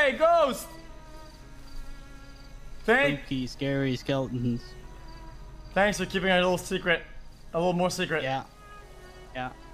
away, ghost! Spooky, scary skeletons. Thanks for keeping it a little secret. A little more secret. Yeah. Yeah.